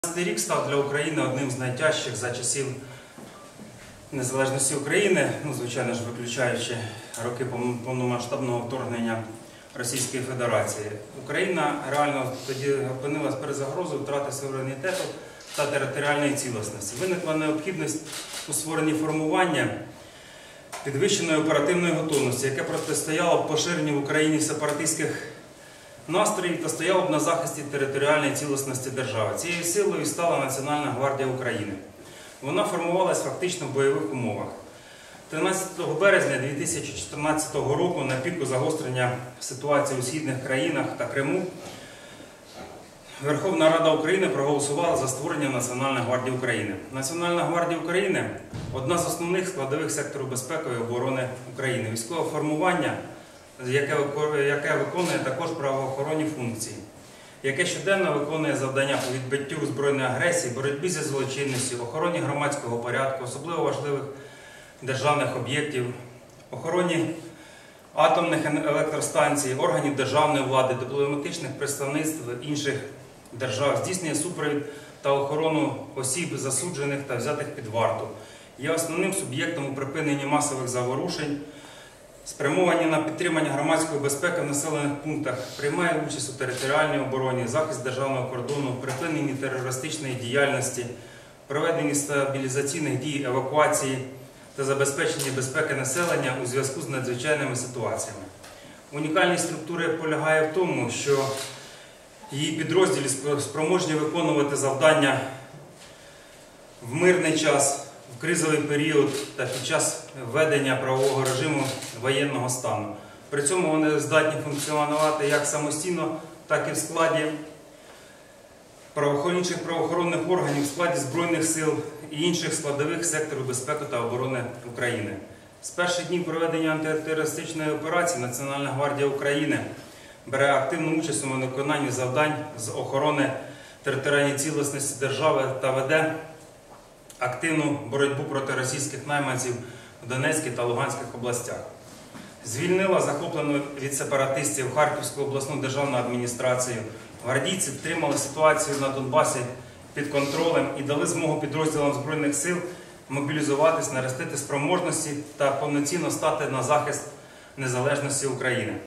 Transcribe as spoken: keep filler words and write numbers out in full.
двадцятий рік став для України одним з найтяжчих за часів незалежності України, ну, звичайно ж, виключаючи роки повномасштабного вторгнення Російської Федерації. Україна реально тоді опинилась перед загрозою втрати суверенітету та територіальної цілісності. Виникла необхідність у створенні формування підвищеної оперативної готовності, яке протистояло б поширенню в Україні сепаратистських настроїв та стояло б на захисті територіальної цілісності держави. Цією силою стала Національна гвардія України. Вона формувалась фактично в бойових умовах. тринадцятого березня дві тисячі чотирнадцятого року, на піку загострення ситуації у східних країнах та Криму, Верховна Рада України проголосувала за створення Національної гвардії України. Національна гвардія України – одна з основних складових сектору безпеки і оборони України. Військове формування, яке виконує також правоохоронні функції, яке щоденно виконує завдання по відбиттю збройної агресії, боротьбі зі злочинністю, охороні громадського порядку, особливо важливих державних об'єктів, охороні атомних електростанцій, органів державної влади, дипломатичних представництв інших держав, здійснює супровід та охорону осіб, засуджених та взятих під варту, є основним суб'єктом у припиненні масових заворушень, спрямовані на підтримання громадської безпеки в населених пунктах, приймає участь у територіальній обороні, захист державного кордону, припиненні терористичної діяльності, проведенні стабілізаційних дій, евакуації та забезпеченні безпеки населення у зв'язку з надзвичайними ситуаціями. Унікальність структури полягає в тому, що її підрозділі спроможні виконувати завдання в мирний час, в кризовий період та під час введення правового режиму воєнного стану. При цьому вони здатні функціонувати як самостійно, так і в складі інших правоохоронних органів, в складі Збройних сил і інших складових секторів безпеки та оборони України. З перших днів проведення антитерористичної операції Національна гвардія України бере активну участь у виконанні завдань з охорони територіальної цілісності держави та веде активну боротьбу проти російських найманців в Донецькій та Луганських областях. Звільнила захоплену від сепаратистів Харківську обласну державну адміністрацію. Гвардійці втримали ситуацію на Донбасі під контролем і дали змогу підрозділам Збройних сил мобілізуватись, наростити спроможності та повноцінно стати на захист незалежності України.